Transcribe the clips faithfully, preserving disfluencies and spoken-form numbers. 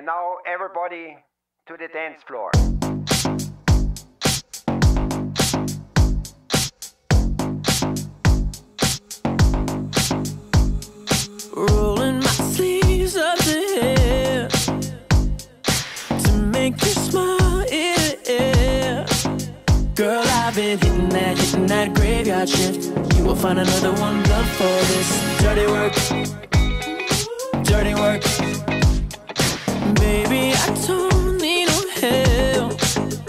now everybody to the dance floor. Rolling my sleeves up the hair to make you smile, yeah. Girl, I've been hitting that, hitting that graveyard shift. You will find another one done for this dirty work, dirty work. Baby, I don't need no help.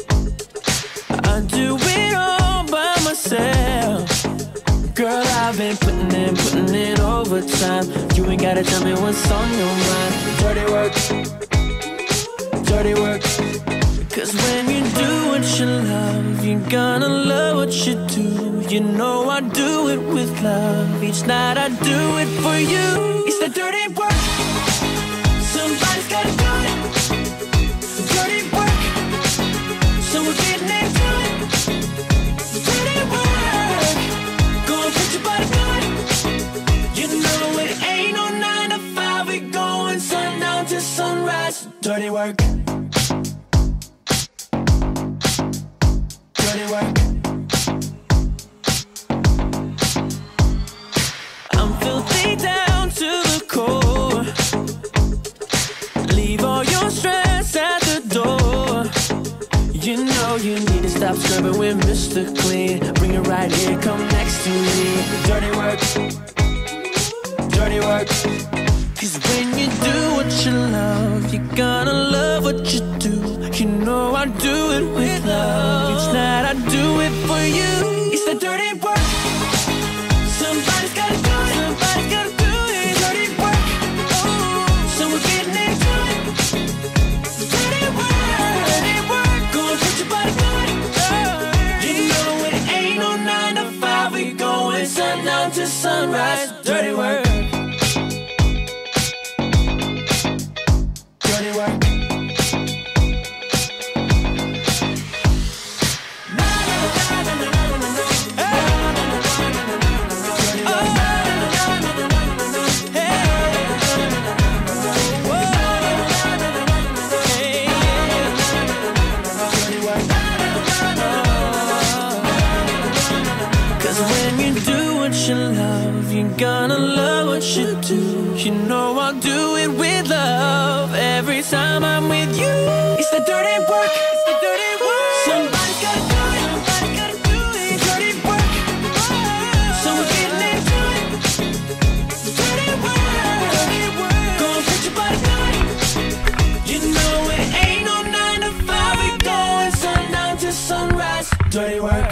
I do it all by myself. Girl, I've been putting in, putting in overtime. You ain't gotta tell me what's on your mind. Dirty work, dirty work. Cause when you do what you love, you're gonna love what you do. You know I do it with love. Each night I do it for you. It's the dirty work. Somebody's gotta do it. Dirty work. So we're getting into it. Dirty work. Go and put your body on it. You know it ain't no nine to five. We going sundown to sunrise. Dirty work. Dirty work. I'm filthy down to the core. Leave all your stress at the door. You know you need to stop scrubbing with Mister Clean. Bring it right here, come next to me. Dirty work, dirty work. Cause when you do what you love, you're gonna love what you do. You know I do it with love. Each night I do it for you. It's the dirty work. Somebody's gotta do it. Somebody's gotta do it. Dirty work. Oh, so we're getting into it. Dirty work. Dirty work. Go and put your body on it. You know it ain't no nine to five. We going sundown to sunrise. Dirty work. Dirty work. You love, you're gonna love what you do. You know I'll do it with love every time I'm with you. It's the dirty work. It's the dirty work. Somebody's gotta do it. Somebody's gotta do it. Dirty work. So we're getting into it. Dirty work. Dirty work. Go and put your body on it. You know it ain't no nine to five. We going sundown to sunrise. Dirty work.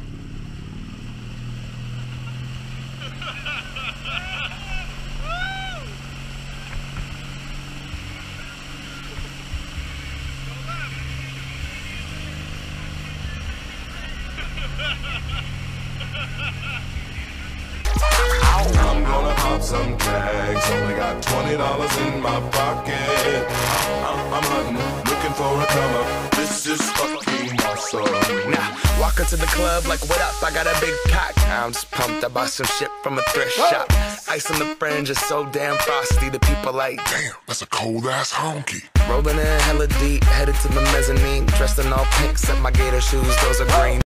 I'm gonna pop some tags. Only got twenty dollars in my pocket. I'm, I'm hunting, looking for a come up. This is fucking awesome. Now, walk into the club like, what up? I got a big cock. I'm just pumped. I bought some shit from a thrift shop. Ice on the fringe is so damn frosty. The people like, damn, that's a cold ass honky. Rolling in hella deep, headed to the mezzanine. Dressed in all pink, set my gator shoes. Those are green.